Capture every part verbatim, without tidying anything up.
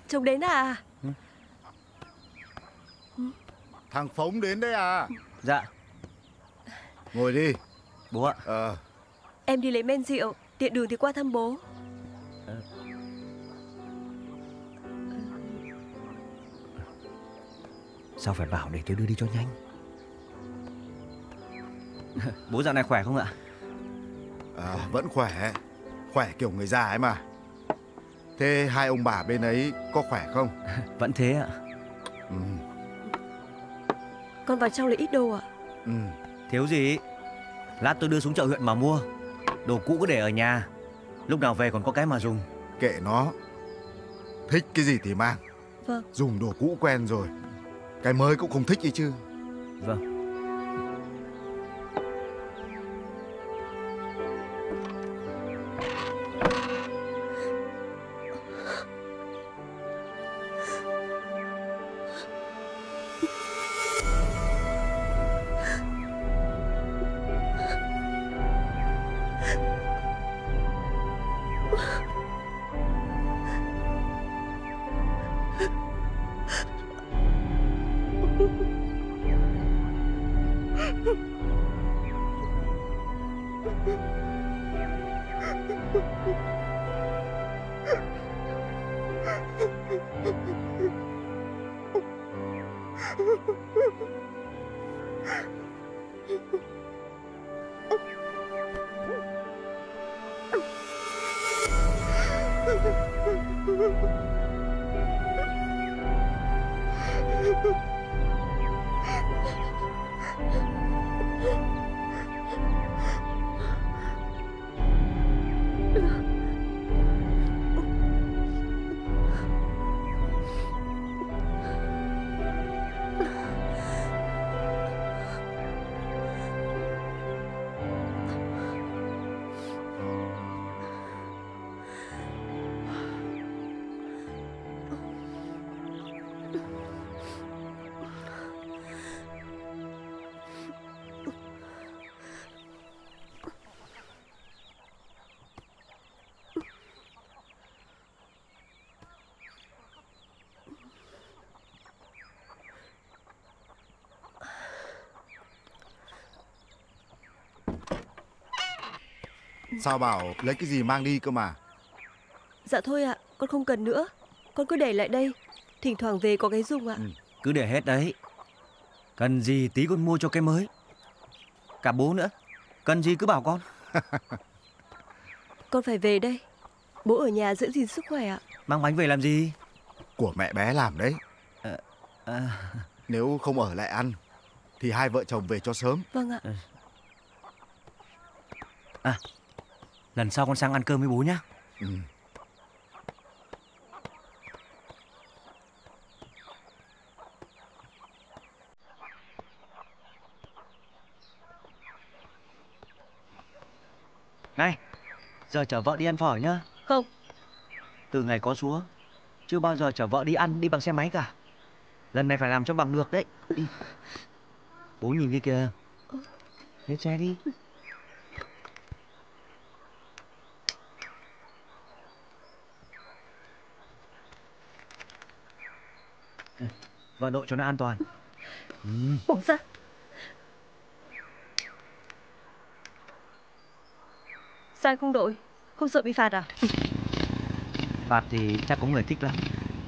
Chồng đến à? Ừ. Ừ. Thằng Phóng đến đấy à? Dạ. Ngồi đi. Bố ạ. Ờ. Em đi lấy men rượu, tiện đường thì qua thăm bố. Ờ. Sao phải bảo để tôi đưa đi cho nhanh? Bố dạo này khỏe không ạ? À, vẫn khỏe. Khỏe kiểu người già ấy mà. Thế hai ông bà bên ấy có khỏe không? Vẫn thế ạ. Ừ. Con vào trong lấy ít đồ ạ. Ừ. Thiếu gì? Lát tôi đưa xuống chợ huyện mà mua. Đồ cũ cứ để ở nhà, lúc nào về còn có cái mà dùng. Kệ nó. Thích cái gì thì mang. Vâng. Dùng đồ cũ quen rồi, cái mới cũng không thích ấy chứ. Vâng. Sao bảo lấy cái gì mang đi cơ mà? Dạ thôi ạ, con không cần nữa. Con cứ để lại đây, thỉnh thoảng về có cái dùng ạ. Ừ. Cứ để hết đấy. Cần gì tí con mua cho cái mới. Cả bố nữa. Cần gì cứ bảo con. Con phải về đây. Bố ở nhà giữ gìn sức khỏe ạ. Mang bánh về làm gì? Của mẹ bé làm đấy. À, à... Nếu không ở lại ăn thì hai vợ chồng về cho sớm. Vâng ạ. À, lần sau con sang ăn cơm với bố nhá. Ừ. Này, giờ chở vợ đi ăn phở nhá. Không. Từ ngày có súa, chưa bao giờ chở vợ đi ăn đi bằng xe máy cả. Lần này phải làm cho bằng được đấy. Đi. Bố nhìn kia kìa. Lên xe đi. Vợ đội cho nó an toàn. Ừ. Bỏ ra. Sao không đội? Không sợ bị phạt à? Phạt thì chắc có người thích lắm.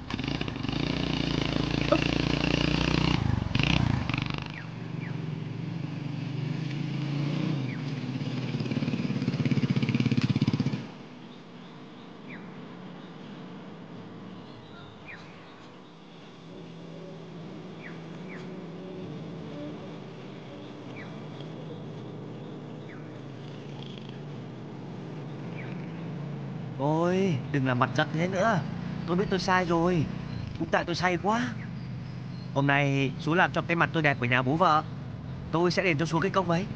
Ôi, đừng làm mặt giật thế nữa. Tôi biết tôi sai rồi. Cũng tại tôi say quá. Hôm nay chú làm cho cái mặt tôi đẹp ở nhà bố vợ. Tôi sẽ đền cho chú cái công ấy.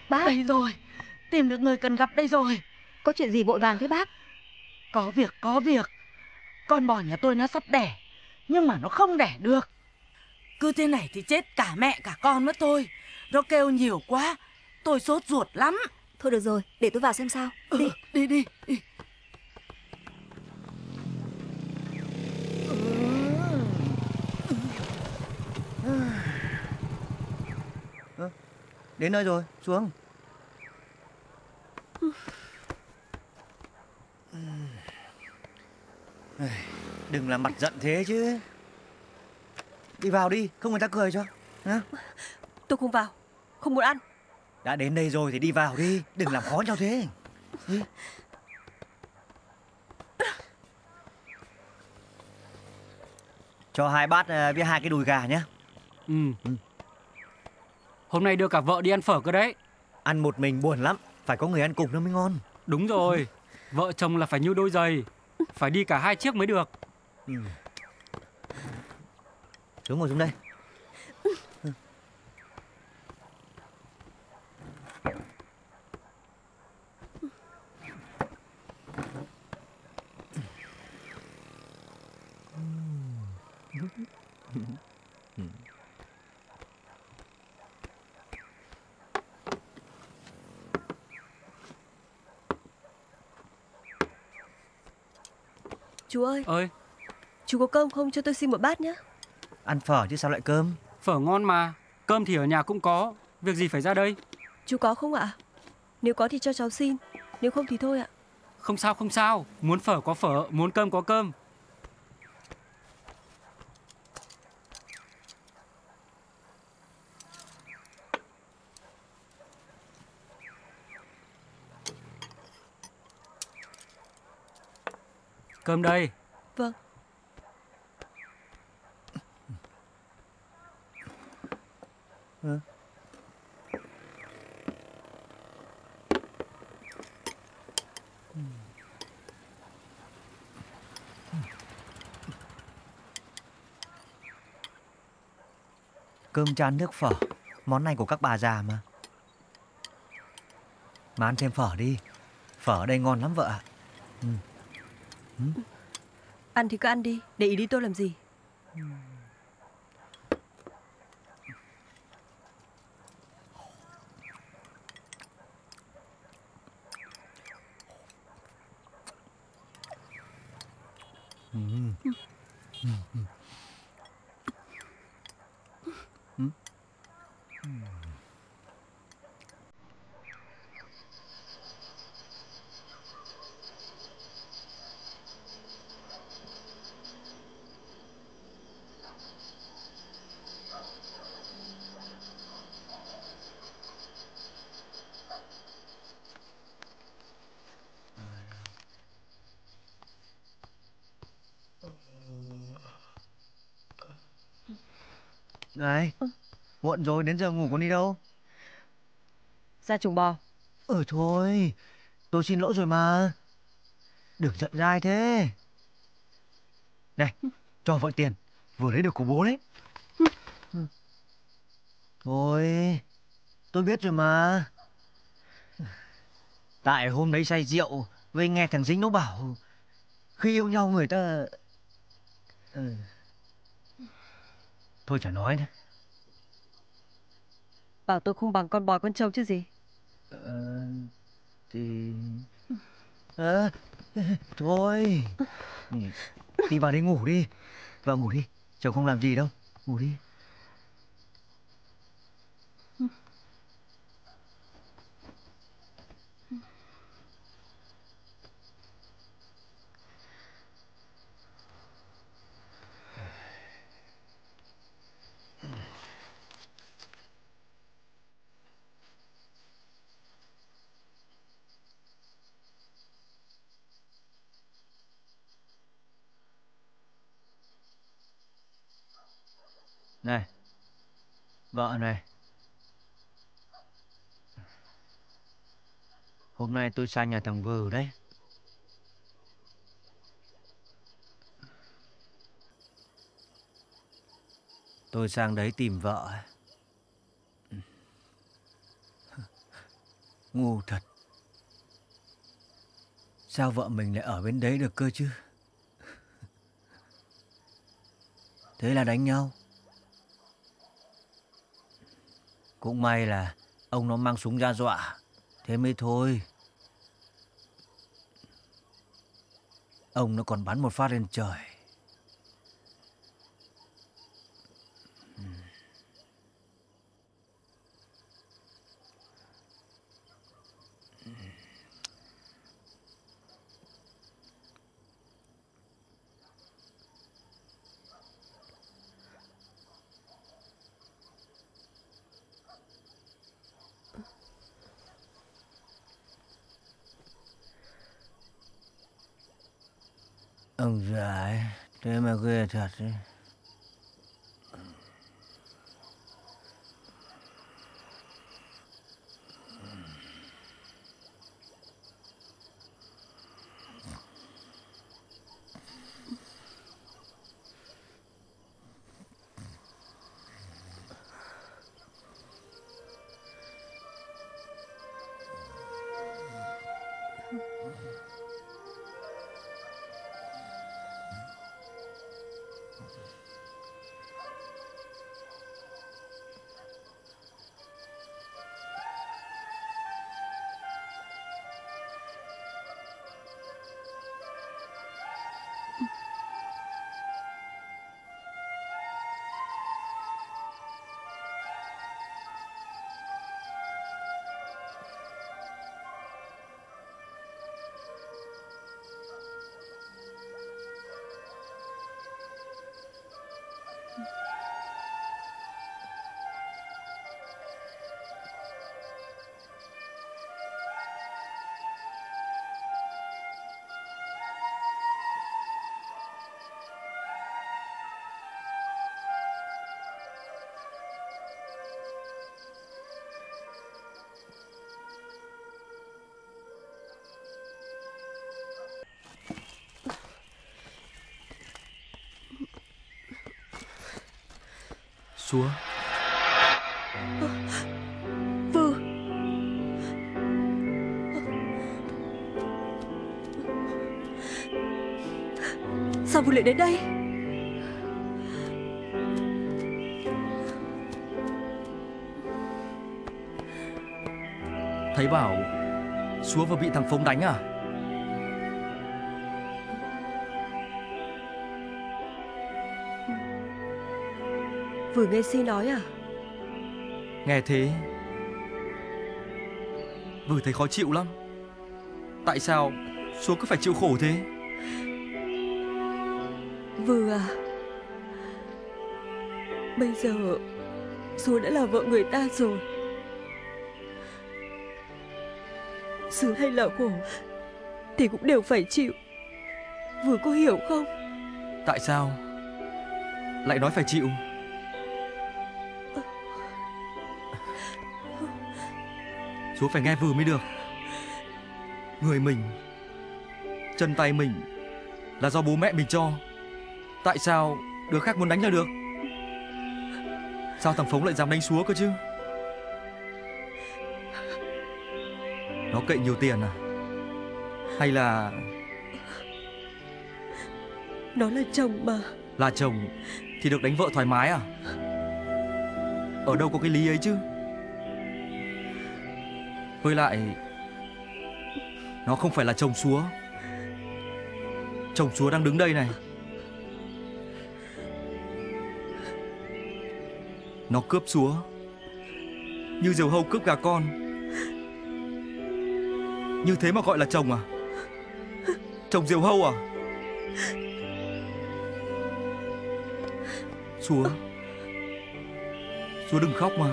Bác, Đây rồi, tìm được người cần gặp đây rồi. có chuyện gì vội vàng thế bác? Có việc, có việc. Con bò nhà tôi nó sắp đẻ, nhưng mà nó không đẻ được. Cứ thế này thì chết cả mẹ cả con mất thôi. Nó kêu nhiều quá, tôi sốt ruột lắm. Thôi được rồi, để tôi vào xem sao. Ừ, Đi. đi đi, đi. Đến nơi rồi, xuống. Đừng làm mặt giận thế chứ. Đi vào đi, không người ta cười cho. Hả? Tôi không vào, không muốn ăn. Đã đến đây rồi thì đi vào đi, đừng làm khó nhau thế. Đi. Cho hai bát à, với hai cái đùi gà nhé. Ừ. ừ. Hôm nay đưa cả vợ đi ăn phở cơ đấy. Ăn một mình buồn lắm, phải có người ăn cùng nó mới ngon. Đúng rồi, vợ chồng là phải như đôi giày, phải đi cả hai chiếc mới được. Ừ. Xuống ngồi xuống đây. Chú ơi, Ơi, chú có cơm không, cho tôi xin một bát nhé. Ăn phở chứ sao lại cơm? phở ngon mà, cơm thì ở nhà cũng có, việc gì phải ra đây? Chú có không ạ? Nếu có thì cho cháu xin, nếu không thì thôi ạ. Không sao không sao, muốn phở có phở, muốn cơm có cơm. Cơm đây. Vâng. Ừ. Cơm chan nước phở, món này của các bà già mà. Mà ăn thêm phở đi, phở ở đây ngon lắm vợ ạ. Ừ. Ừ. Ăn thì cứ ăn đi, để ý đi tôi làm gì. Ừ. Ừ. Ừ. Ừ. Ừ. Này, muộn rồi, đến giờ ngủ còn đi đâu? Ra chuồng bò. Ừ thôi, tôi xin lỗi rồi mà. Đừng giận dai thế. Này, cho vợ tiền, vừa lấy được của bố đấy. Thôi, tôi biết rồi mà. Tại hôm đấy say rượu, với nghe thằng Dính nó bảo khi yêu nhau người ta... Ừ. Thôi chả nói nữa. Bảo tôi không bằng con bò con trâu chứ gì. Ờ, thì... À, thôi, đi vào đây ngủ đi. Vào ngủ đi, chồng không làm gì đâu. Ngủ đi. Này, vợ này. Hôm nay tôi sang nhà thằng Vừ đấy. Tôi sang đấy tìm vợ. Ngu thật. Sao vợ mình lại ở bên đấy được cơ chứ? Thế là đánh nhau. Cũng may là ông nó mang súng ra dọa, thế mới thôi. Ông nó còn bắn một phát lên trời. Ông già ấy, thế mà ghê thật đấy. Súa. Vừ. Sao Vừ lại đến đây? Thấy bảo Súa vừa bị thằng Phống đánh à? Vừa nghe Si nói à? Nghe thế Vừa thấy khó chịu lắm. Tại sao Súa cứ phải chịu khổ thế? Vừa à, bây giờ Súa đã là vợ người ta rồi. Sướng hay là khổ thì cũng đều phải chịu. Vừa có hiểu không? Tại sao lại nói phải chịu? Súa phải nghe Vừa mới được. Người mình, chân tay mình là do bố mẹ mình cho. Tại sao đứa khác muốn đánh là được? Sao thằng Phống lại dám đánh Súa cơ chứ? Nó cậy nhiều tiền à? Hay là... Nó là chồng mà. Là chồng thì được đánh vợ thoải mái à? Ở đâu có cái lý ấy chứ? Với lại nó không phải là chồng Súa. Chồng Súa đang đứng đây này. Nó cướp Súa như diều hâu cướp gà con. Như thế mà gọi là chồng à? Chồng diều hâu à? Súa, Súa đừng khóc mà.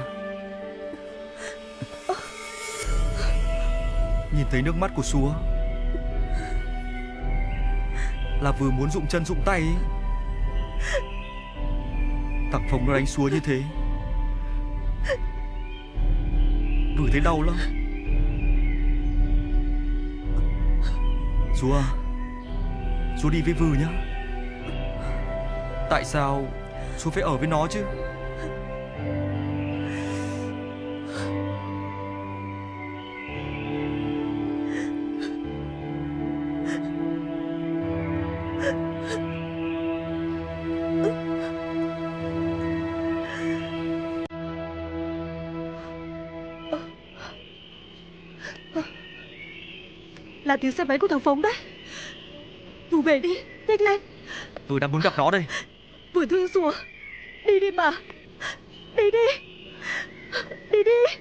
Nhìn thấy nước mắt của Súa là vừa muốn rụng chân rụng tay ấy. Thằng Phống nó đánh Súa như thế, vừa thấy đau lắm. Súa, Súa đi với Vừ nhá. Tại sao Súa phải ở với nó chứ? là tiếng xe máy của thằng Phóng đấy. Vù về đi, nhanh lên. Tôi đang muốn gặp nó đây. Vừa thương rùa. Đi đi mà. Đi đi. Đi đi.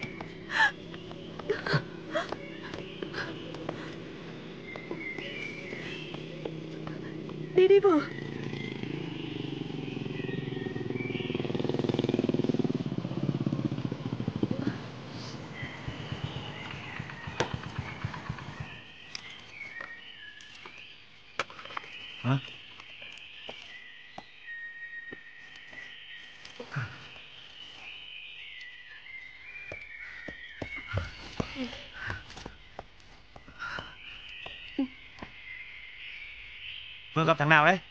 Đi đi vừa. Hả? Vừa gặp thằng nào đấy?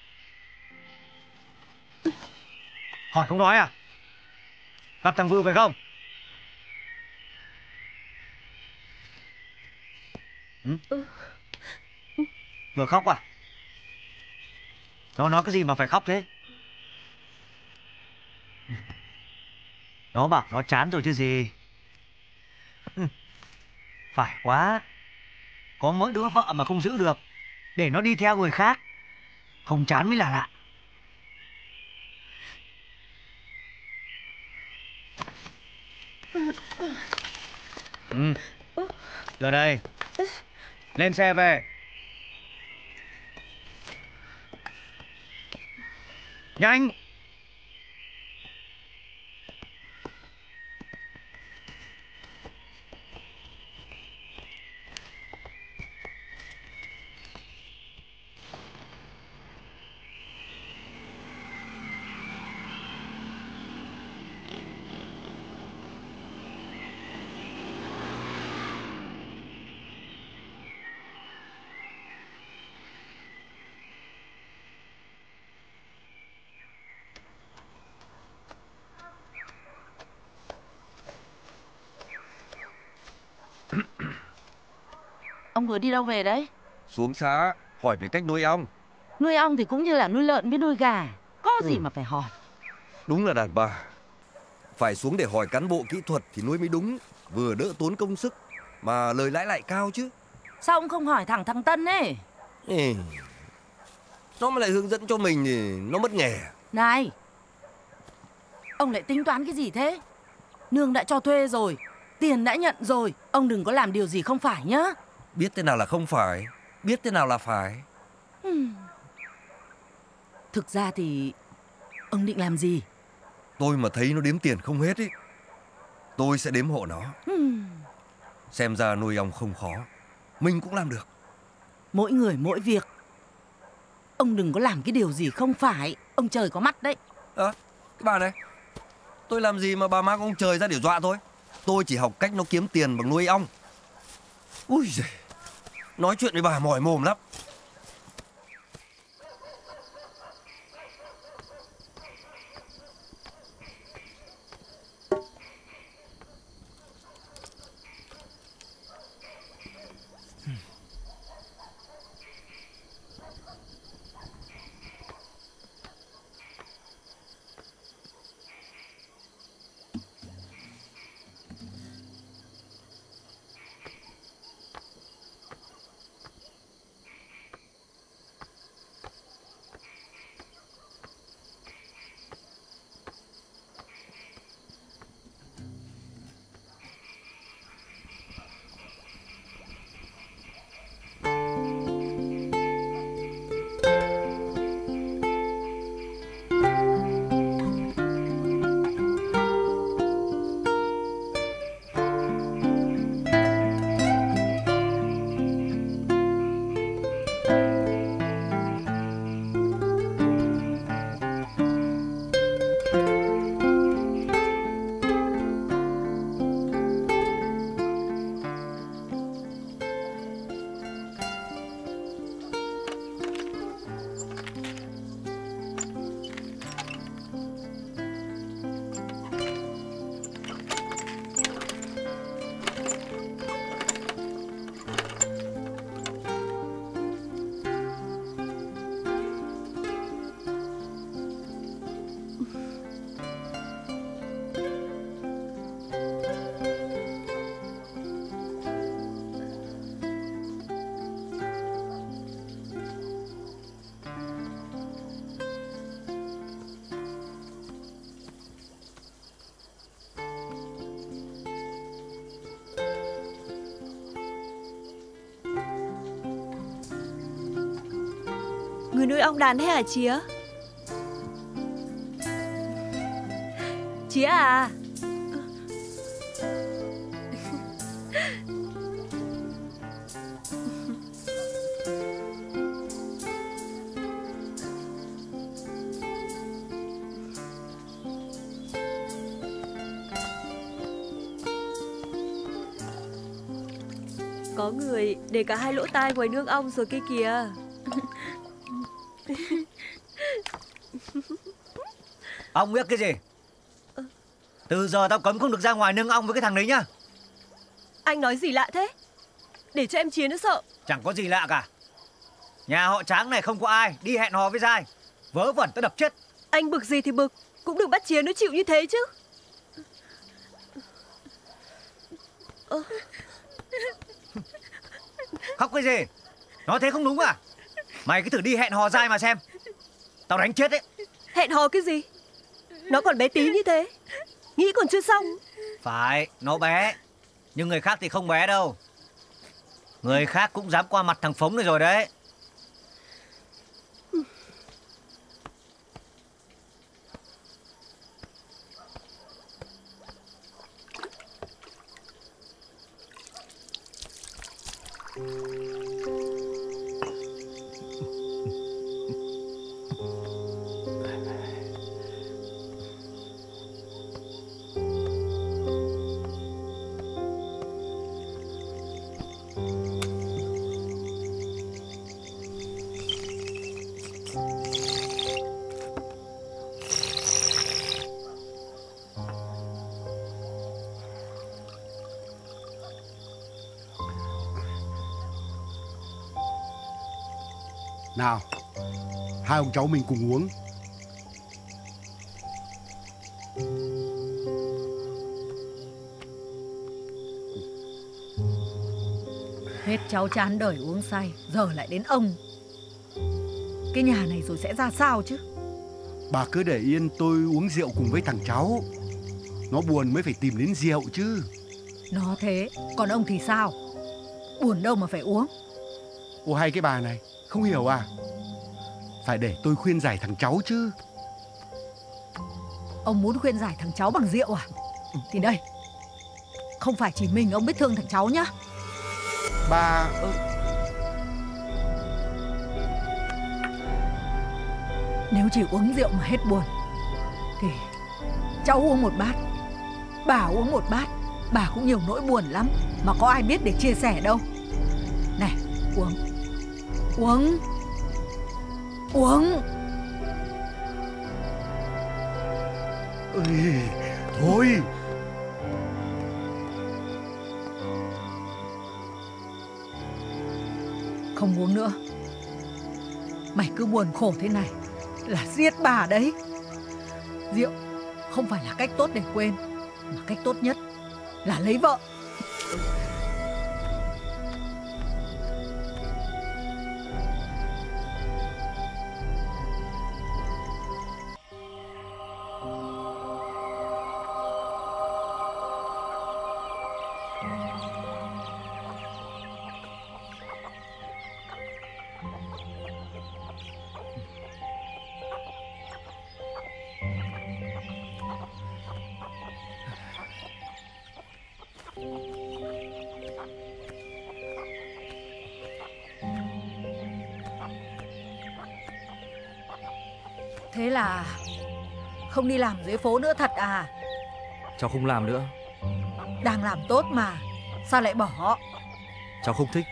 Hỏi không nói à? Gặp thằng Vư phải không? Ừ? Vừa khóc à? Nó nói cái gì mà phải khóc thế? Nó bảo nó chán rồi chứ gì. Ừ. Phải quá. Có mỗi đứa vợ mà không giữ được, để nó đi theo người khác. Không chán mới là lạ. Ừ. Giờ đây. Lên xe về. Nhanh. Ông vừa đi đâu về đấy? Xuống xã hỏi về cách nuôi ong. Nuôi ong thì cũng như là nuôi lợn với nuôi gà. Có gì Ừ. mà phải hỏi. Đúng là đàn bà. Phải xuống để hỏi cán bộ kỹ thuật thì nuôi mới đúng. Vừa đỡ tốn công sức mà lời lãi lại cao chứ. Sao ông không hỏi thẳng thằng Tân ấy? Ê, nó mà lại hướng dẫn cho mình thì nó mất nghề. Này, ông lại tính toán cái gì thế? Nương đã cho thuê rồi, tiền đã nhận rồi. Ông đừng có làm điều gì không phải nhá. Biết thế nào là không phải, biết thế nào là phải. Hmm. Thực ra thì ông định làm gì? Tôi mà thấy nó đếm tiền không hết ý, tôi sẽ đếm hộ nó. Hmm. Xem ra nuôi ong không khó, mình cũng làm được. Mỗi người mỗi việc. Ông đừng có làm cái điều gì không phải. Ông trời có mắt đấy. Ơ, à, cái bà này, tôi làm gì mà bà mang ông trời ra để dọa tôi. Tôi chỉ học cách nó kiếm tiền bằng nuôi ong. Ui giời, nói chuyện với bà mỏi mồm lắm. Người nuôi ong đàn hay hả Chía? Chía à? Có người để cả hai lỗ tai ngoài nương ong rồi kia kìa. Ông biết cái gì? Từ giờ tao cấm không được ra ngoài nương ong với cái thằng đấy nhá. Anh nói gì lạ thế? Để cho em Chiến nó sợ. Chẳng có gì lạ cả. Nhà họ Tráng này không có ai đi hẹn hò với Giai. Vớ vẩn tao đập chết. Anh bực gì thì bực, cũng đừng bắt Chiến nó chịu như thế chứ. Ờ. Khóc cái gì? Nói thế không đúng à? Mày cứ thử đi hẹn hò Giai mà xem. Tao đánh chết đấy. Hẹn hò cái gì? Nó còn bé tí như thế, nghĩ còn chưa xong. Phải, nó bé. Nhưng người khác thì không bé đâu. Người khác cũng dám qua mặt thằng Phống này rồi đấy. Nào, hai ông cháu mình cùng uống. Hết cháu chán đời uống say, giờ lại đến ông. Cái nhà này rồi sẽ ra sao chứ? Bà cứ để yên tôi uống rượu cùng với thằng cháu. Nó buồn mới phải tìm đến rượu chứ. Nó thế, còn ông thì sao? Buồn đâu mà phải uống. Ô hay cái bà này, không hiểu à? Phải để tôi khuyên giải thằng cháu chứ. Ông muốn khuyên giải thằng cháu bằng rượu à? Thì đây, không phải chỉ mình ông biết thương thằng cháu nhá. Bà... Nếu chỉ uống rượu mà hết buồn thì cháu uống một bát, bà uống một bát, bà cũng nhiều nỗi buồn lắm mà có ai biết để chia sẻ đâu. Này, uống, uống, uống. Ê, thôi. Không uống nữa. Mày cứ buồn khổ thế này là giết bà đấy. Rượu không phải là cách tốt để quên, mà cách tốt nhất là lấy vợ. Thế là không đi làm dưới phố nữa thật à? Cháu không làm nữa. Đang làm tốt mà, sao lại bỏ? Cháu không thích.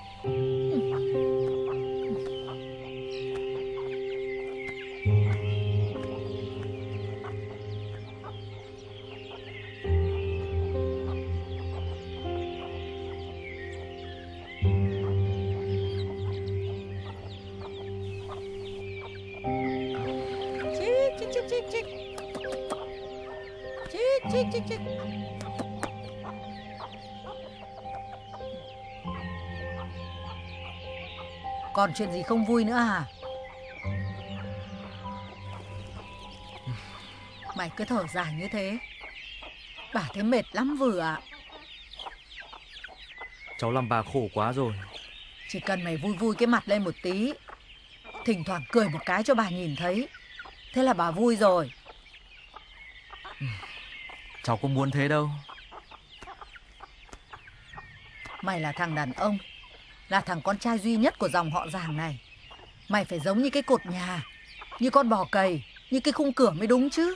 Còn chuyện gì không vui nữa à? Mày cứ thở dài như thế, bà thấy mệt lắm vừa ạ. Cháu làm bà khổ quá rồi. Chỉ cần mày vui vui cái mặt lên một tí Thỉnh thoảng cười một cái cho bà nhìn thấy. Thế là bà vui rồi. Cháu không muốn thế đâu. Mày là thằng đàn ông, là thằng con trai duy nhất của dòng họ Giàng này. Mày phải giống như cái cột nhà, như con bò cầy, như cái khung cửa mới đúng chứ.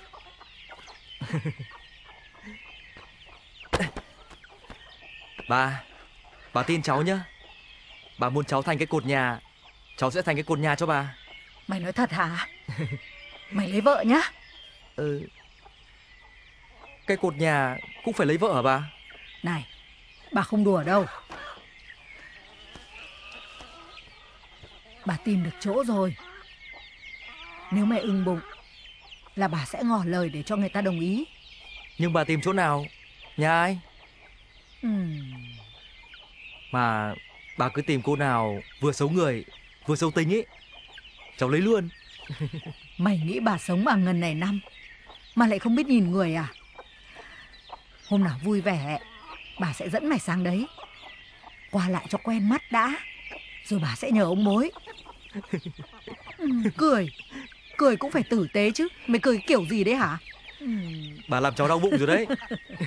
Bà, bà tin cháu nhá. Bà muốn cháu thành cái cột nhà, cháu sẽ thành cái cột nhà cho bà. Mày nói thật hả? Mày lấy vợ nhá. Ừ. Cái cột nhà cũng phải lấy vợ hả bà? Này, bà không đùa đâu. Bà tìm được chỗ rồi. Nếu mày ưng bụng là bà sẽ ngỏ lời để cho người ta đồng ý. Nhưng bà tìm chỗ nào? Nhà ai? Ừm. Mà bà cứ tìm cô nào vừa xấu người vừa xấu tính ấy, cháu lấy luôn. Mày nghĩ bà sống bằng ngần này năm mà lại không biết nhìn người à? Hôm nào vui vẻ bà sẽ dẫn mày sang đấy, qua lại cho quen mắt đã, rồi bà sẽ nhờ ông mối. Ừ, cười Cười cũng phải tử tế chứ. Mày cười kiểu gì đấy hả? Ừ. Bà làm cháu đau bụng rồi đấy.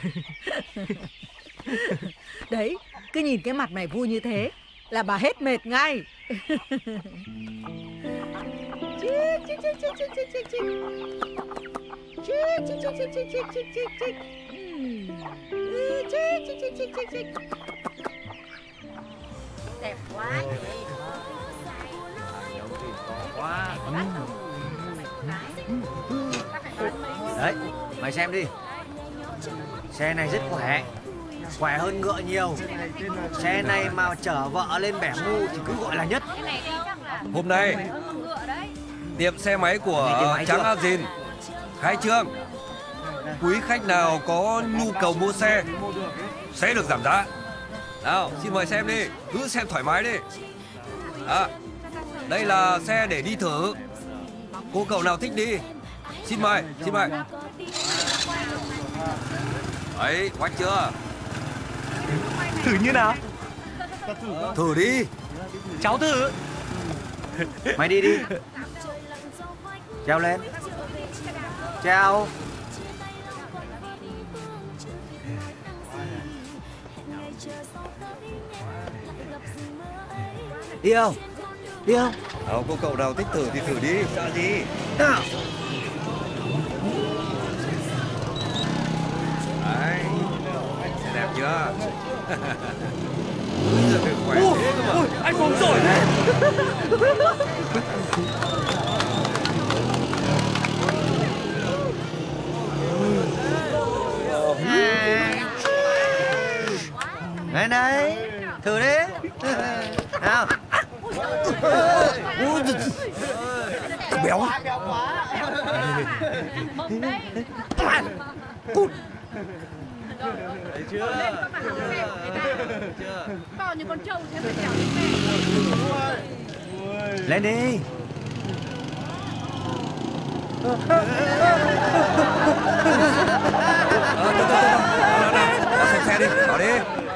Đấy, cứ nhìn cái mặt mày vui như thế là bà hết mệt ngay. Đẹp quá nhỉ. Quá. Đấy, mày xem đi. Xe này rất khỏe, khỏe hơn ngựa nhiều. Xe này mà chở vợ lên bẻ ngu thì cứ gọi là nhất. Hôm nay tiệm xe máy của Tráng A Dìn khai trương. Quý khách nào có nhu cầu mua xe sẽ được giảm giá. Nào, xin mời xem đi, cứ xem thoải mái đi. À, đây là xe để đi thử. Cô cậu nào thích đi, xin mời, xin mời. Đấy, quách chưa? Thử như nào? Thử đi. Cháu thử. Mày đi đi. Treo lên. Treo. Đi không? Đi không? Nào, cô cậu nào thích thử thì thử đi, sợ gì? Nào. Đấy, xe đẹp chưa? Khỏe thế cơ mà. Ôi, anh Phùng rồi đấy. Đây này, thử đi. Nào. Béo. Cút. Thấy chưa? Bao nhiêu con trâu thế phải trèo lên. Lên đi. Ờ, từ từ từ. Nào, nào, nào, xem xe đi, vào đi.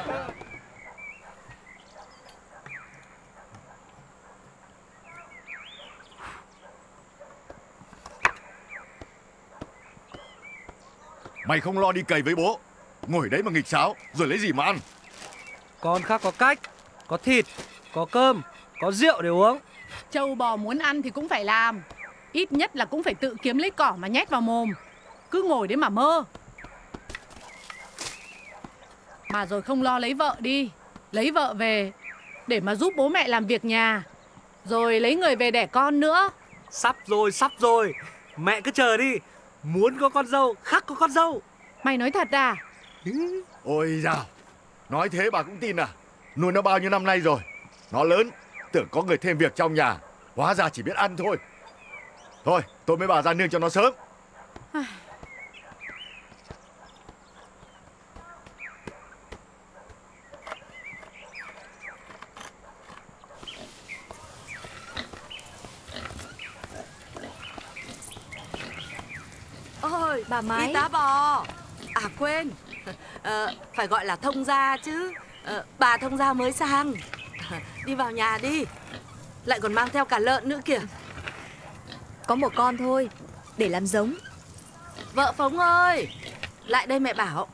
Mày không lo đi cày với bố, ngồi đấy mà nghịch sáo rồi lấy gì mà ăn? Con khác có cách, có thịt, có cơm, có rượu để uống. Trâu bò muốn ăn thì cũng phải làm. Ít nhất là cũng phải tự kiếm lấy cỏ mà nhét vào mồm. Cứ ngồi đấy mà mơ. Mà rồi không lo lấy vợ đi. Lấy vợ về để mà giúp bố mẹ làm việc nhà, rồi lấy người về đẻ con nữa. Sắp rồi, sắp rồi. Mẹ cứ chờ đi. Muốn có con dâu, khắc có con dâu. Mày nói thật à? Ôi dào, nói thế bà cũng tin à? Nuôi nó bao nhiêu năm nay rồi. Nó lớn, tưởng có người thêm việc trong nhà, hóa ra chỉ biết ăn thôi. Thôi, tôi mới bà ra nương cho nó sớm. Ôi, bà Máy. Y tá bò. À quên, ờ, phải gọi là thông gia chứ. ờ, Bà thông gia mới sang. Đi vào nhà đi. lại còn mang theo cả lợn nữa kìa. Có một con thôi, để làm giống. Vợ Phóng ơi, lại đây mẹ bảo.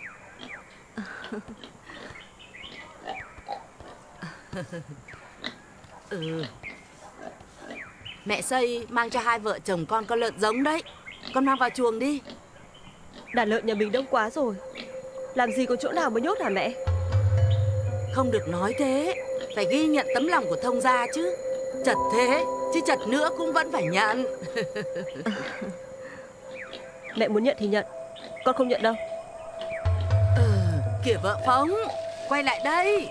Ừ. Mẹ Xây mang cho hai vợ chồng con con lợn giống đấy. Con mang vào chuồng đi. Đàn lợn nhà mình đông quá rồi, làm gì có chỗ nào mà nhốt hả mẹ? Không được nói thế, phải ghi nhận tấm lòng của thông gia chứ. Chật thế, chứ chật nữa cũng vẫn phải nhận. Mẹ muốn nhận thì nhận, con không nhận đâu. Ừ, kìa vợ Phóng, quay lại đây.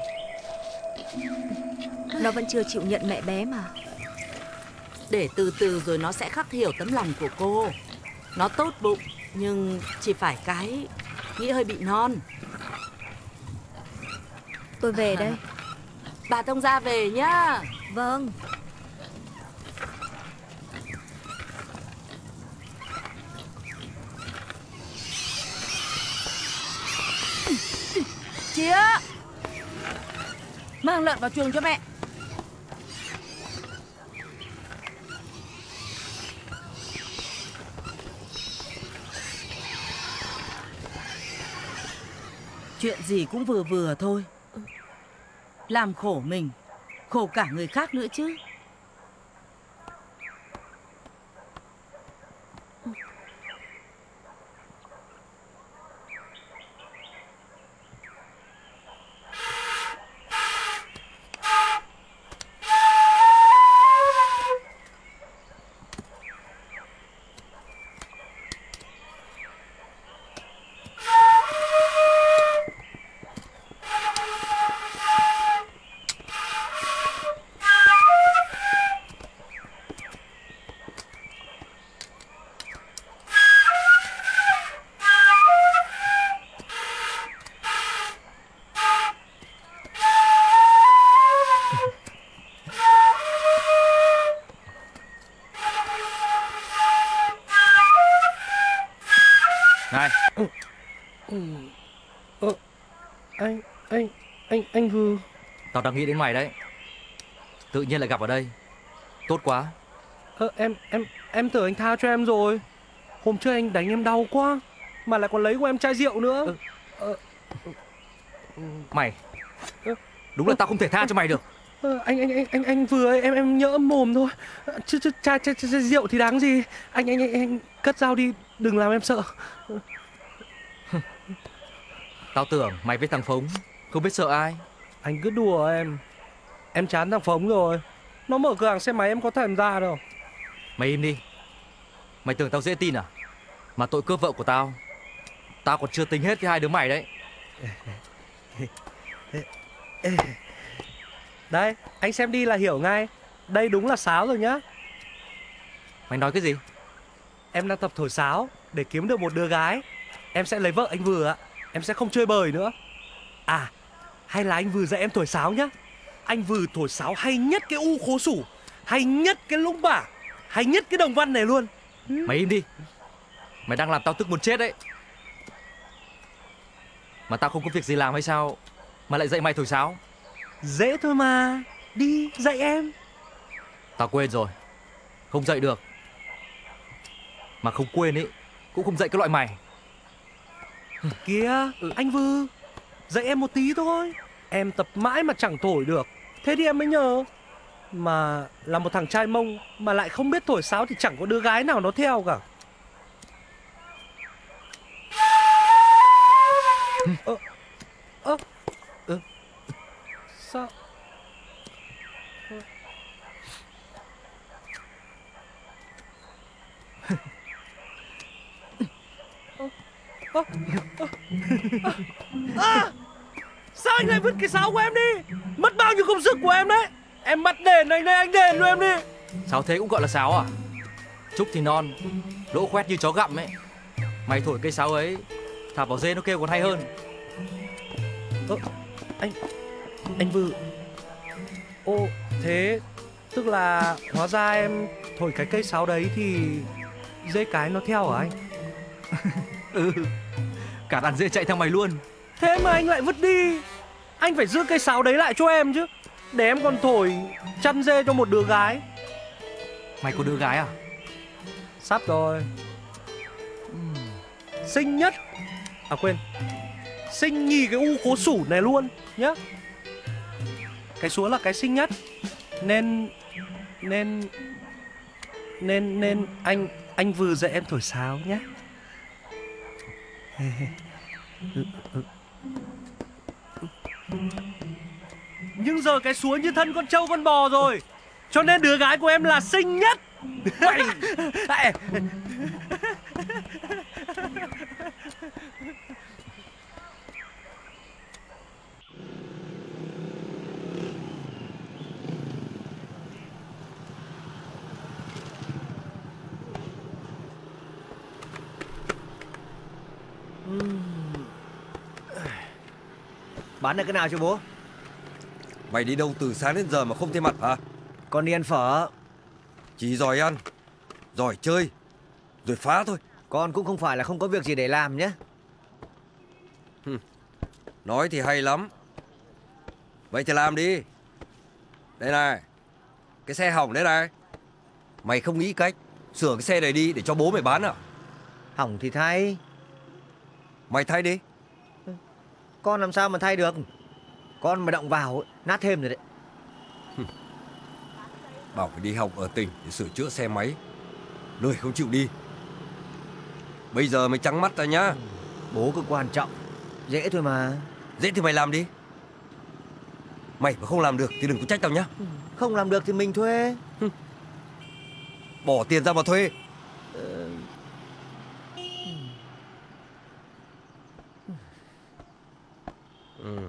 Nó vẫn chưa chịu nhận mẹ bé mà. Để từ từ rồi nó sẽ khắc hiểu tấm lòng của cô. Nó tốt bụng, nhưng chỉ phải cái nghĩ hơi bị non. Tôi về đây. Bà thông gia về nhá. Vâng. Chia, mang lợn vào chuồng cho mẹ. Chuyện gì cũng vừa vừa thôi. Làm khổ mình, khổ cả người khác nữa chứ. Này. Ừ. Ờ, anh, anh, anh, anh Vư. Tao đang nghĩ đến mày đấy. Tự nhiên lại gặp ở đây. Tốt quá. Ờ, em, em, em tưởng anh tha cho em rồi. Hôm trước anh đánh em đau quá, mà lại còn lấy của em chai rượu nữa. Ừ. Ờ, Mày, đúng là tao không thể tha cho mày được. Ờ, anh, anh, anh, anh, anh Vư ơi, em, em nhỡ mồm thôi. Chứ, chứ, chai, chai, chai rượu thì đáng gì. Anh, anh, anh, anh cất dao đi, đừng làm em sợ. Tao tưởng mày với thằng Phóng không biết sợ ai. Anh cứ đùa em. Em chán thằng Phóng rồi. Nó mở cửa hàng xe máy em có thèm ra đâu. Mày im đi. Mày tưởng tao dễ tin à? Mà tội cướp vợ của tao, tao còn chưa tính hết với hai đứa mày đấy. Đây, anh xem đi là hiểu ngay. Đây đúng là sáo rồi nhá. Mày nói cái gì? Em đang tập thổi sáo để kiếm được một đứa gái. Em sẽ lấy vợ anh Vừ ạ. Em sẽ không chơi bời nữa. À, hay là anh Vừ dạy em thổi sáo nhá. Anh Vừ thổi sáo hay nhất cái u khố sủ, hay nhất cái lũng bả, hay nhất cái đồng văn này luôn. Mày im đi. Mày đang làm tao tức muốn chết đấy. Mà tao không có việc gì làm hay sao mà lại dạy mày thổi sáo? Dễ thôi mà. Đi, dạy em. Tao quên rồi. Không dạy được. Mà không quên ấy cũng không dạy cái loại mày. Kìa, ừ. Anh Vừ, dạy em một tí thôi. Em tập mãi mà chẳng thổi được. Thế thì em mới nhờ. Mà là một thằng trai Mông mà lại không biết thổi sáo thì chẳng có đứa gái nào nó theo cả. Ơ Ơ ừ. Sao à, à, sao anh lại vứt cái sáo của em đi? Mất bao nhiêu công sức của em đấy. Em bắt đền anh đây, anh đền cho em đi. Sáo thế cũng gọi là sáo à? Trúc thì non, lỗ khoét như chó gặm ấy. Mày thổi cây sáo ấy thả vào dê nó kêu còn hay hơn. Ơ, anh Anh Vừ. Ô, thế tức là hóa ra em thổi cái cây sáo đấy thì dê cái nó theo hả anh? Ừ, cả đàn dê chạy theo mày luôn. Thế mà anh lại vứt đi. Anh phải giữ cây sáo đấy lại cho em chứ. để em còn thổi chăn dê cho một đứa gái. Mày có đứa gái à? Sắp rồi. Xinh nhất, à quên, xinh nhì cái u khố sủ này luôn nhá. Cái số là cái xinh nhất. Nên Nên Nên Nên anh Anh vừa dạy em thổi sáo nhé. Nhưng giờ cái súa như thân con trâu con bò rồi, cho nên đứa gái của em là xinh nhất. Bán được cái nào chưa bố? Mày đi đâu từ sáng đến giờ mà không thấy mặt hả? Con đi ăn phở. Chỉ giỏi ăn, giỏi chơi, rồi phá thôi. Con cũng không phải là không có việc gì để làm nhé. Nói thì hay lắm. Vậy thì làm đi. Đây này, cái xe hỏng đấy này. Mày không nghĩ cách sửa cái xe này đi để cho bố mày bán à? Hỏng thì thay. Mày thay đi. Con làm sao mà thay được? Con mà động vào nát thêm rồi đấy. Bảo phải đi học ở tỉnh để sửa chữa xe máy, lười không chịu đi. Bây giờ mày trắng mắt ra nhá. Bố cứ quan trọng. Dễ thôi mà. Dễ thì mày làm đi. Mày mà không làm được thì đừng có trách tao nhá. Không làm được thì mình thuê. Bỏ tiền ra mà thuê. Ờ... Ừ.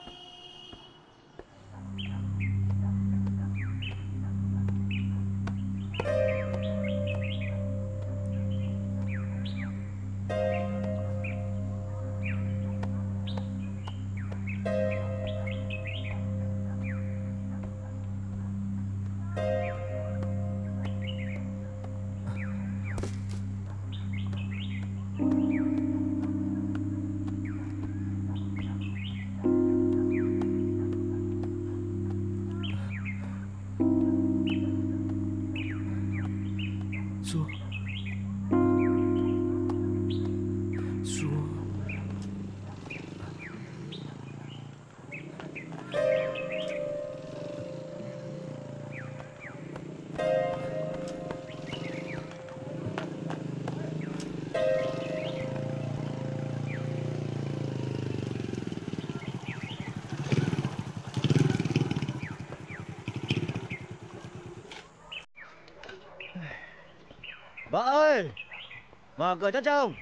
Vợ ơi, mở cửa cho chồng.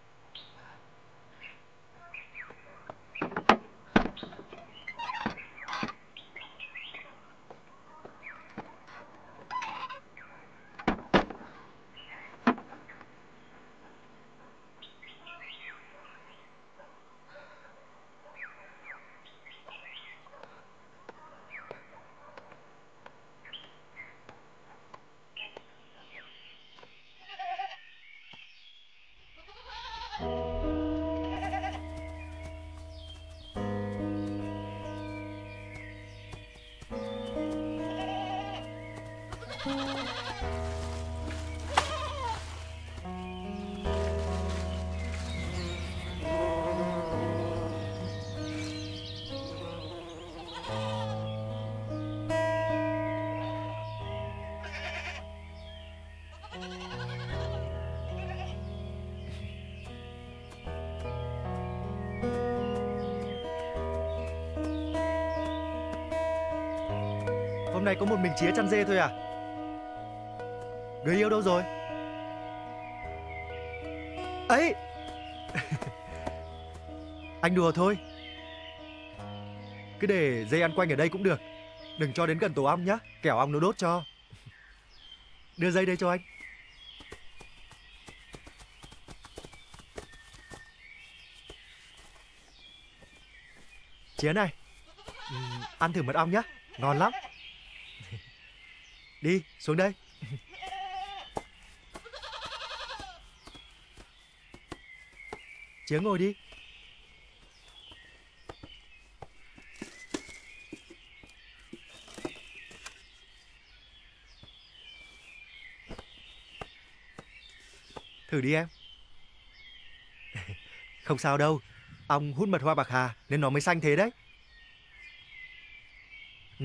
Hôm nay có một mình Chía chăn dê thôi à? Người yêu đâu rồi? Ấy. Anh đùa thôi. Cứ để dê ăn quanh ở đây cũng được. Đừng cho đến gần tổ ong nhá, kẻo ong nó đốt cho. Đưa dây đây cho anh. Chía này, ăn thử mật ong nhá, ngon lắm. Đi, xuống đây. Chía ngồi đi. Thử đi em. Không sao đâu. Ong hút mật hoa bạc hà nên nó mới xanh thế đấy. Ừ.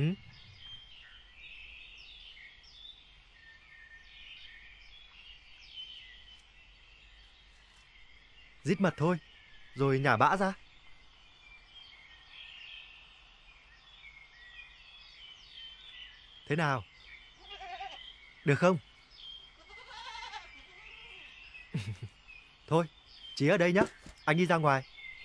Rít mật thôi, rồi nhả bã ra. Thế nào? Được không? Thôi, chị ở đây nhé. Anh đi ra ngoài.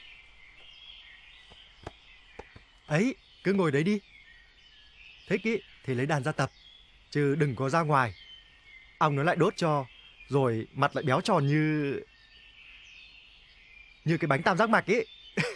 Ấy, cứ ngồi đấy đi. Thích ý thì lấy đàn ra tập, chứ đừng có ra ngoài. Ong nó lại đốt cho, rồi mặt lại béo tròn như... như cái bánh tam giác mạch ấy.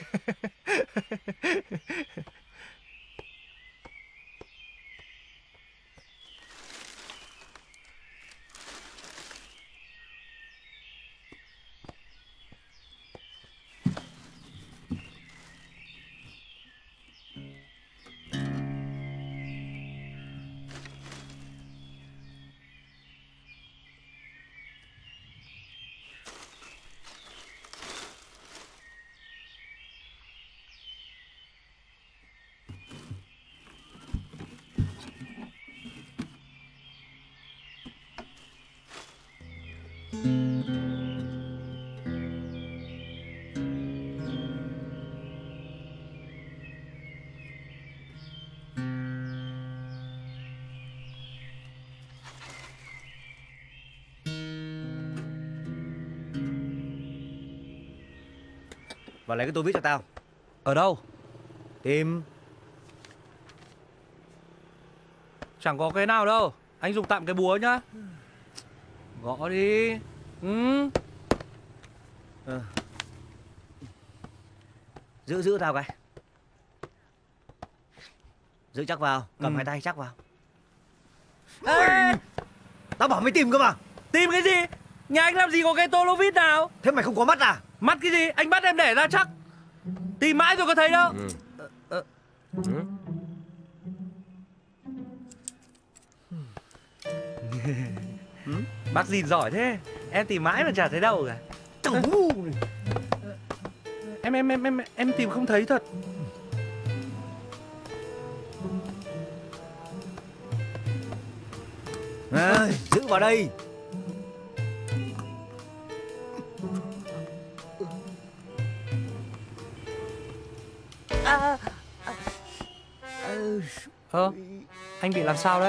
Và lấy cái tô vít cho tao. Ở đâu? Tìm. Chẳng có cái nào đâu. Anh dùng tạm cái búa nhá. Gõ đi. Ừ. À. Giữ giữ tao cái. Giữ chắc vào. Cầm ừ. hai tay chắc vào. Ê! Tao bảo mày tìm cơ mà. Tìm cái gì? Nhà anh làm gì có cái tô lô vít nào? Thế mày không có mắt à? Mắt cái gì? Anh bắt em để ra chắc. Tìm mãi rồi có thấy đâu. Ừ. Ờ, ờ. Ừ. Bác gìn giỏi thế. Em tìm mãi mà chả thấy đâu cả. Em em em em em tìm không thấy thật. À, giữ vào đây. À, à, Ơ, anh bị làm sao đấy?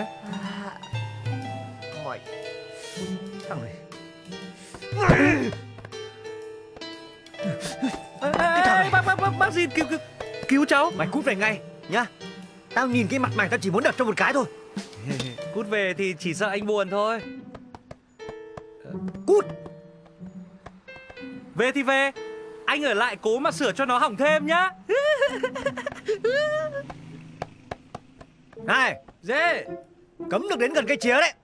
Mỏi. Thằng này. Ê, ê, bác, bác, bác, bác gì cứu, cứu, cứu cháu. Mày cút về ngay nhá. Tao nhìn cái mặt mày tao chỉ muốn đập cho một cái thôi. Cút về thì chỉ sợ anh buồn thôi. Cút. Về thì về. Anh ở lại cố mà sửa cho nó hỏng thêm nhá. Này, dê. Cấm được đến gần cây chía đấy.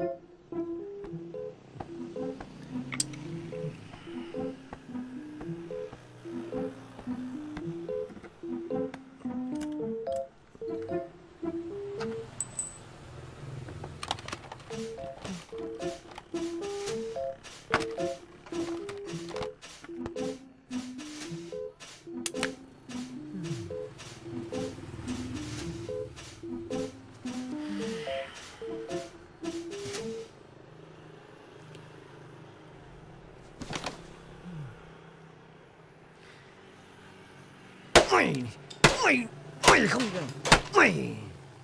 Mày, mày, mày không được, mày.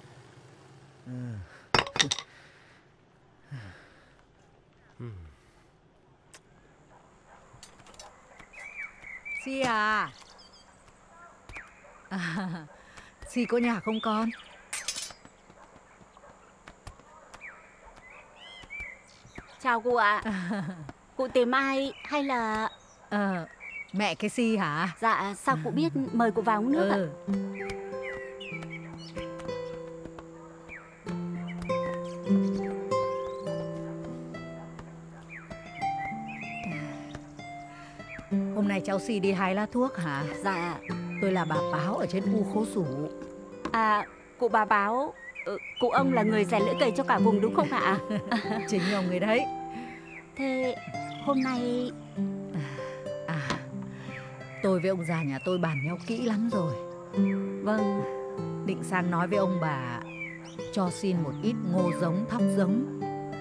Si à? À, Si có nhà không con? Chào cô ạ. Cụ tìm ai hay là... Ờ, mẹ cái Si hả? Dạ, sao cụ biết? Mời cụ vào uống nước ừ. ạ. Hôm nay cháu Si đi hái lá thuốc hả? Dạ. Tôi là bà Báo ở trên khu Khố Sủ. À, cụ bà Báo, cụ ông là người rèn lưỡi cày cho cả vùng đúng không ạ? Chính ông người đấy. Thế hôm nay... À, tôi với ông già nhà tôi bàn nhau kỹ lắm rồi. Vâng. Định sang nói với ông bà cho xin một ít ngô giống, thóc giống.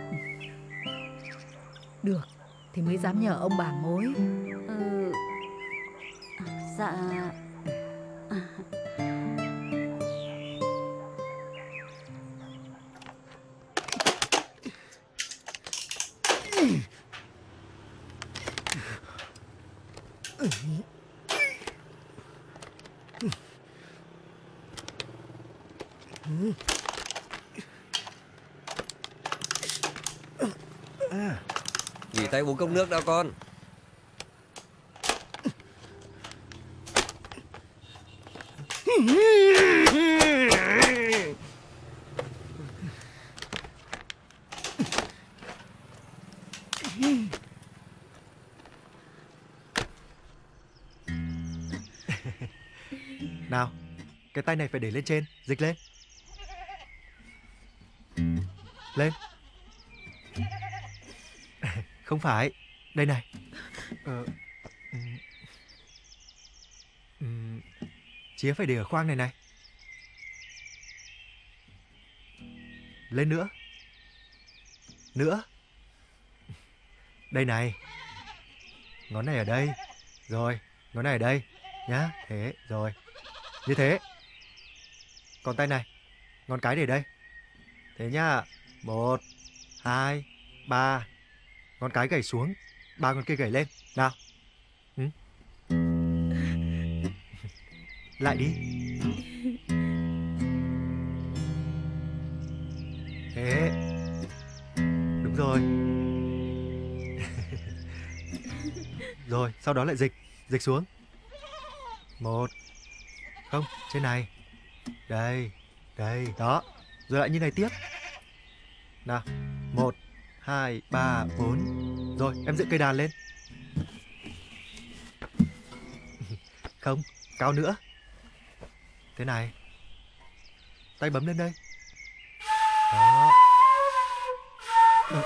Được thì mới dám nhờ ông bà mối. Ừ. Dạ. Nghỉ tay uống cốc nước đã con. Nào, cái tay này phải để lên trên, dịch lên. Lên. Không phải, đây này. Ờ, um, um, chía phải để ở khoang này này. Lên nữa. Nữa. Đây này. Ngón này ở đây. Rồi, ngón này ở đây nhá. Thế, rồi. Như thế. Còn tay này, ngón cái để đây. Thế nhá. Một, hai, ba. Ngón cái gảy xuống, ba ngón kia gảy lên. Nào. Ừ. Lại đi. Thế. Đúng rồi. Rồi, sau đó lại dịch. Dịch xuống. Một. Không, trên này. Đây. Đây, đó. Rồi lại như này tiếp. Nào. Một, hai, ba, bốn. Rồi, em dựng cây đàn lên. Không, cao nữa. Thế này. Tay bấm lên đây. Đó. Đó.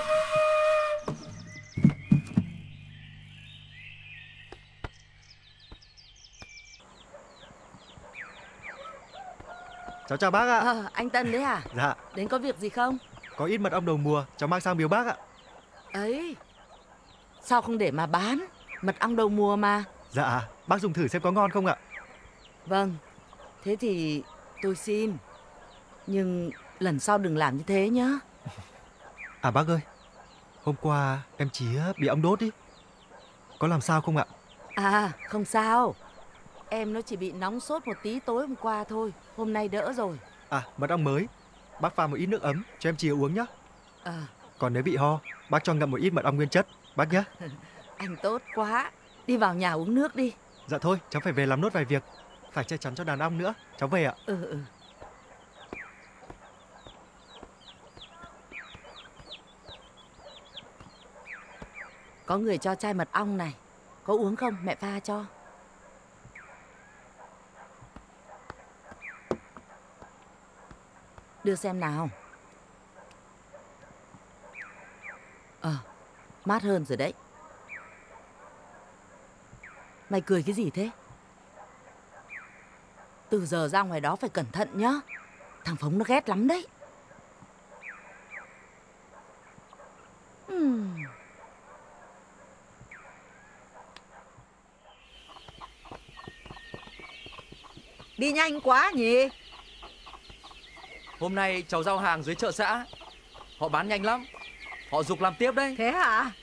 Cháu chào bác ạ. À, anh Tân đấy à? Dạ. Đến có việc gì không? Có ít mật ong đầu mùa, cháu mang sang biếu bác ạ. Ấy, sao không để mà bán? Mật ong đầu mùa mà. Dạ, bác dùng thử xem có ngon không ạ? Vâng, thế thì tôi xin. Nhưng lần sau đừng làm như thế nhá. À bác ơi, hôm qua em Chía bị ong đốt ý. Có làm sao không ạ? À, không sao. Em nó chỉ bị nóng sốt một tí tối hôm qua thôi. Hôm nay đỡ rồi. À, mật ong mới. Bác pha một ít nước ấm cho em Chía uống nhá. À. Còn nếu bị ho, bác cho ngậm một ít mật ong nguyên chất, bác nhé. Anh tốt quá. Đi vào nhà uống nước đi. Dạ thôi, cháu phải về làm nốt vài việc. Phải che chắn cho đàn ong nữa. Cháu về ạ. Ừ ừ. Có người cho chai mật ong này. Có uống không? Mẹ pha cho. Đưa xem nào. Ờ, à, mát hơn rồi đấy. Mày cười cái gì thế? Từ giờ ra ngoài đó phải cẩn thận nhá. Thằng Phóng nó ghét lắm đấy. uhm. Đi nhanh quá nhỉ. Hôm nay cháu giao hàng dưới chợ xã. Họ bán nhanh lắm. Họ giục làm tiếp đấy. Thế hả?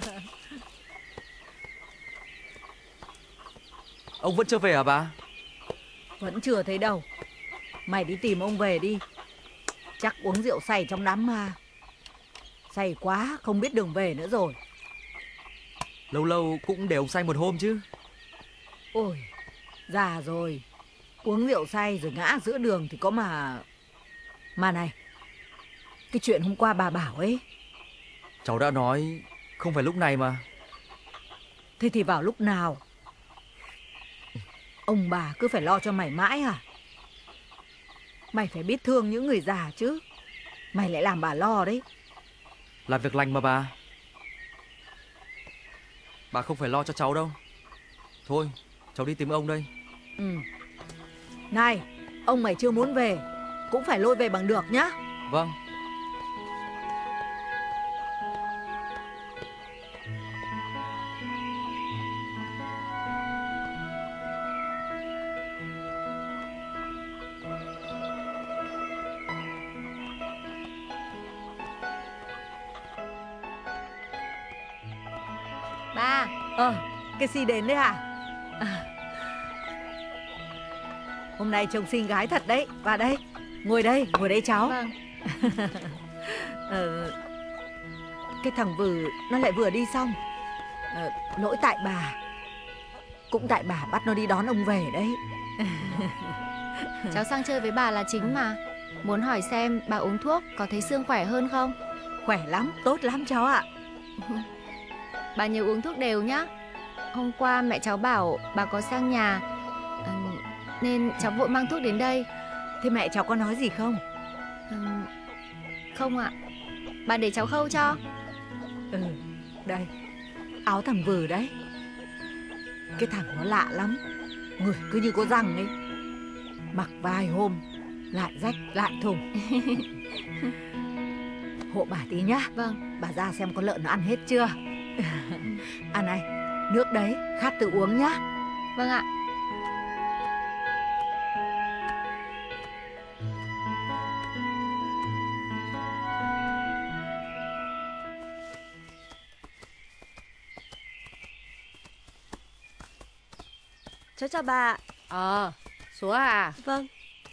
Ông vẫn chưa về hả bà? Vẫn chưa thấy đâu. Mày đi tìm ông về đi. Chắc uống rượu say trong đám ma. Say quá không biết đường về nữa rồi. Lâu lâu cũng để ông say một hôm chứ. Ôi, già rồi. Uống rượu say rồi ngã giữa đường thì có mà... Mà này, cái chuyện hôm qua bà bảo ấy. Cháu đã nói không phải lúc này mà. Thế thì vào lúc nào? Ông bà cứ phải lo cho mày mãi à? Mày phải biết thương những người già chứ. Mày lại làm bà lo đấy. Là việc lành mà bà. Bà không phải lo cho cháu đâu. Thôi, cháu đi tìm ông đây. Ừ. Này, ông mày chưa muốn về cũng phải lôi về bằng được nhá. Vâng. Ba. Ờ, cái gì đến đấy à? À. Hôm nay chồng xinh gái thật đấy. Và đây, ngồi đây, ngồi đây cháu. Vâng. ờ, cái thằng Vừ nó lại vừa đi xong. Ờ, lỗi tại bà. Cũng tại bà bắt nó đi đón ông về đấy. Cháu sang chơi với bà là chính mà. Muốn hỏi xem bà uống thuốc có thấy xương khỏe hơn không? Khỏe lắm, tốt lắm cháu ạ. Bà nhớ uống thuốc đều nhá. Hôm qua mẹ cháu bảo bà có sang nhà, à, nên cháu vội mang thuốc đến đây. Thế mẹ cháu có nói gì không? À, không ạ. Bà để cháu khâu cho. Ừ, đây, áo thằng Vừ đấy. Cái thằng nó lạ lắm, người cứ như có răng ấy. Mặc vài hôm lại rách lại thùng. Hộ bà tí nhá. Vâng. Bà ra xem con lợn nó ăn hết chưa. À này, nước đấy, khát tự uống nhá. Vâng ạ. Cháu chào bà. Ờ, Súa à? Vâng.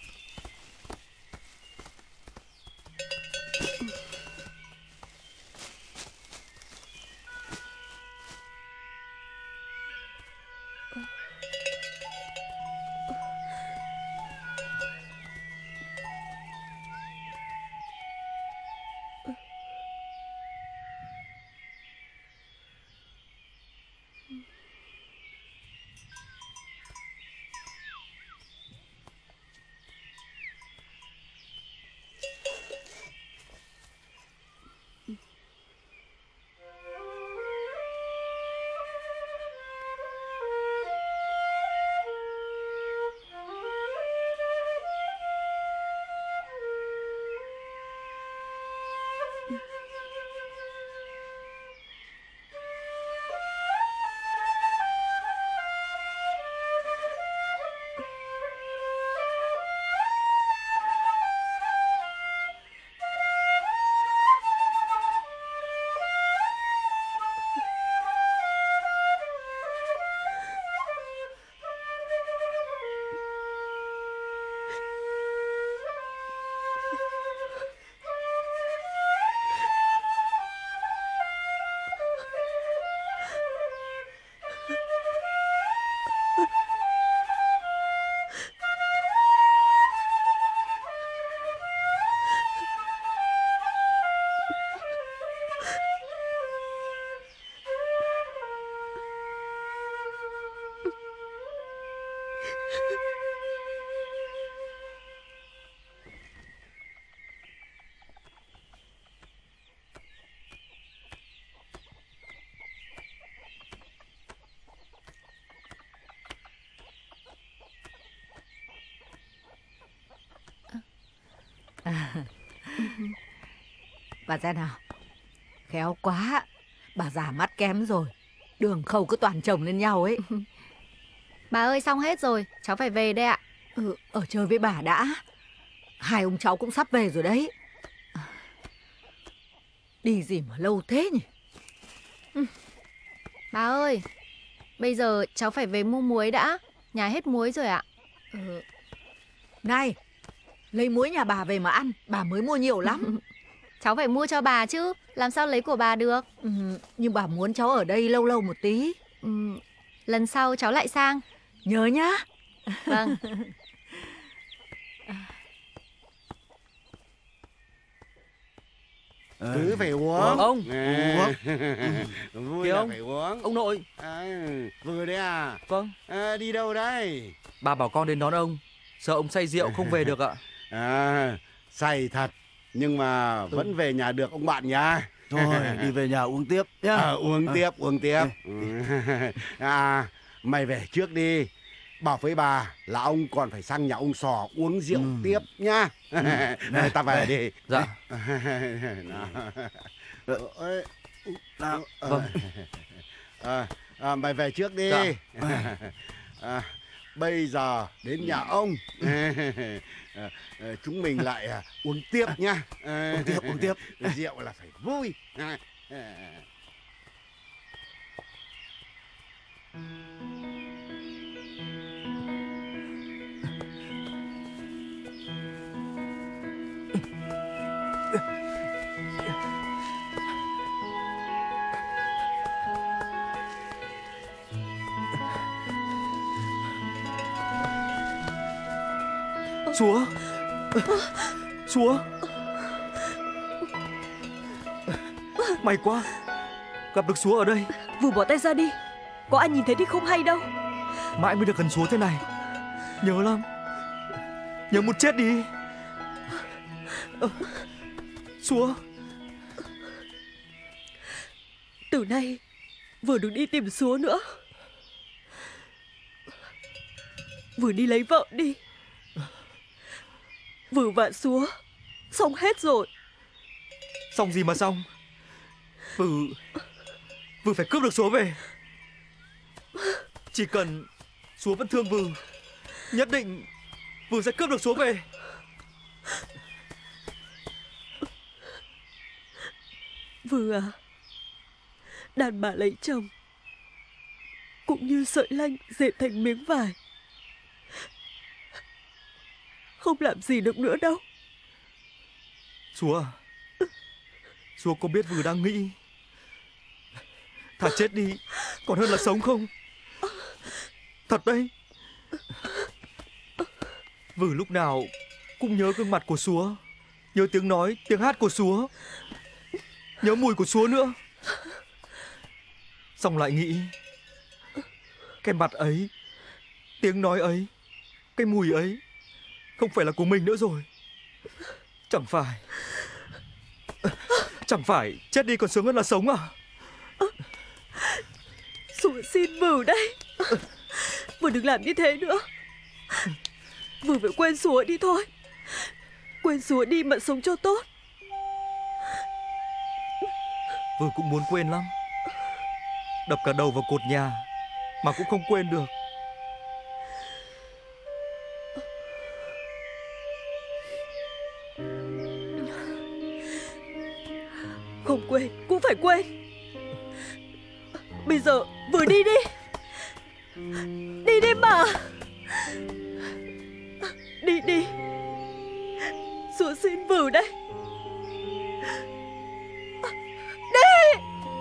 À. Bà ra nào. Khéo quá. Bà già mắt kém rồi. Đường khẩu cứ toàn chồng lên nhau ấy. Bà ơi, xong hết rồi, cháu phải về đây ạ. Ừ, ở chơi với bà đã. Hai ông cháu cũng sắp về rồi đấy. Đi gì mà lâu thế nhỉ? Ừ. Bà ơi, bây giờ cháu phải về mua muối đã. Nhà hết muối rồi ạ. Ừ. Này, lấy muối nhà bà về mà ăn. Bà mới mua nhiều lắm. Cháu phải mua cho bà chứ. Làm sao lấy của bà được. Ừ, nhưng bà muốn cháu ở đây lâu lâu một tí. Ừ, lần sau cháu lại sang. Nhớ nhá. Vâng. Cứ phải uống. Ủa, ông à. Vui kìa là ông. phải uống. Ông nội. À, vừa đấy à? Vâng. À, đi đâu đây? Bà bảo con đến đón ông. Sợ ông say rượu không về được ạ. À, say thật. Nhưng mà vẫn về nhà được ông bạn nhà. Thôi đi về nhà uống tiếp nhá. À, uống à. tiếp, uống tiếp. À, mày về trước đi. Bảo với bà là ông còn phải sang nhà ông Sò uống rượu ừ. tiếp nhá. Ừ. Này, ta về đi. Dạ. Nào. Vâng. À, à, mày về trước đi. Dạ. À, bây giờ đến nhà ông. À, chúng mình lại à, uống tiếp nhá. À, uống tiếp, uống tiếp. Rượu là phải vui. À, à. Súa, Súa, may quá, gặp được Súa ở đây. Vừa bỏ tay ra đi, có ai nhìn thấy thì không hay đâu. Mãi mới được gần Súa thế này, nhớ lắm, nhớ muốn chết đi. ờ, Súa, từ nay vừa đừng đi tìm Súa nữa, vừa đi lấy vợ đi. Vừa và Súa xong hết rồi. Xong gì mà xong? Vừa Vừa phải cướp được Súa về. Chỉ cần Súa vẫn thương Vừa, nhất định Vừa sẽ cướp được Súa về. Vừa à, đàn bà lấy chồng cũng như sợi lanh dệt thành miếng vải, không làm gì được nữa đâu. Súa à, Súa có biết Vừa đang nghĩ thà chết đi còn hơn là sống không? Thật đấy. Vừa lúc nào cũng nhớ gương mặt của Súa, nhớ tiếng nói, tiếng hát của Súa, nhớ mùi của Súa nữa. Xong lại nghĩ cái mặt ấy, tiếng nói ấy, cái mùi ấy không phải là của mình nữa rồi. Chẳng phải Chẳng phải chết đi còn sướng hơn là sống à? Súa xin Vừ đây, Vừ đừng làm như thế nữa. Vừ phải quên Súa đi thôi. Quên Súa đi mà sống cho tốt. Vừ cũng muốn quên lắm, đập cả đầu vào cột nhà mà cũng không quên được. Không quên cũng phải quên. Bây giờ vừa đi đi. Đi đi mà. Đi đi. Súa xin Vừ đây. Đi.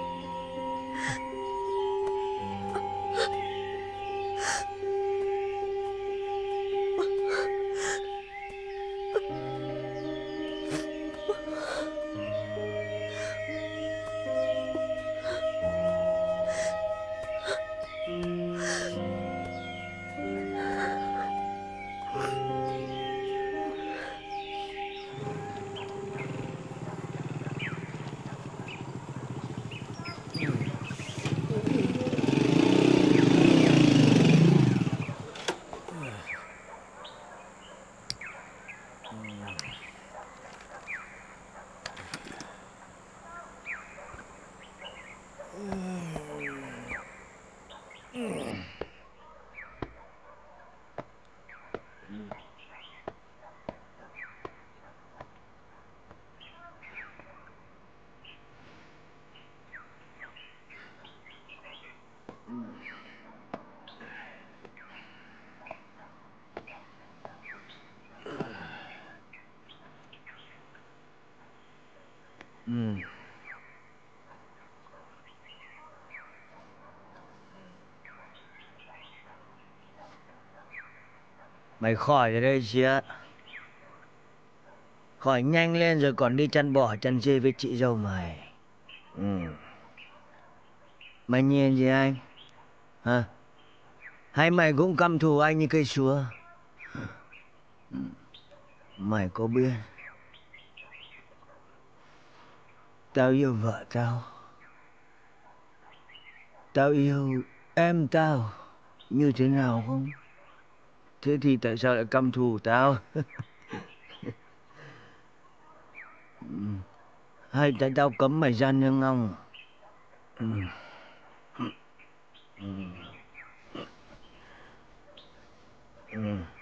Ừ. Mày khỏi rồi đây chị. Khỏi nhanh lên rồi còn đi chăn bò chăn dê với chị dâu mày. Ừ. Mày nhìn gì anh? Hả? Hay mày cũng căm thù anh như cây súa? Mày có biết Tao yêu vợ tao. Tao yêu em tao như thế nào không? Thế thì tại sao lại căm thù tao? Hay tại tao cấm mày gian như ngông? Ừ. Ừ. Ừ.